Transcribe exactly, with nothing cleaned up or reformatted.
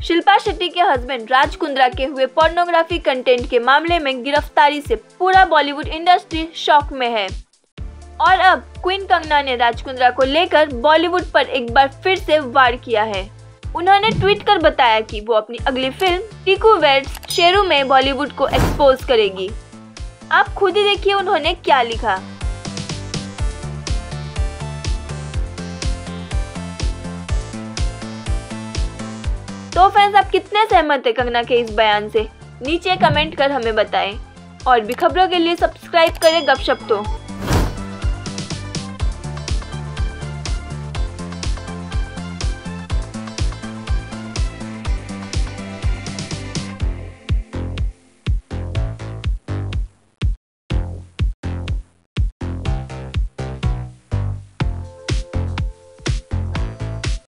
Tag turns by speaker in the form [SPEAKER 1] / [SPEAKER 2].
[SPEAKER 1] शिल्पा शेट्टी के हस्बैंड राज कुंद्रा के हुए पोर्नोग्राफी कंटेंट के मामले में गिरफ्तारी से पूरा बॉलीवुड इंडस्ट्री शॉक में है और अब क्वीन कंगना ने राज कुंद्रा को लेकर बॉलीवुड पर एक बार फिर से वार किया है। उन्होंने ट्वीट कर बताया कि वो अपनी अगली फिल्म टीकू वेड्स शेरू में बॉलीवुड को एक्सपोज करेगी। आप खुद ही देखिए उन्होंने क्या लिखा। तो फ्रेंड्स, आप कितने सहमत हैं कंगना के इस बयान से? नीचे कमेंट कर हमें बताएं और भी खबरों के लिए सब्सक्राइब करें गपशप तो।